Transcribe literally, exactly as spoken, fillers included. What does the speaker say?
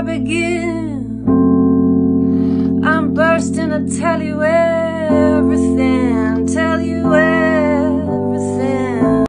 I begin? I'm bursting to tell you everything.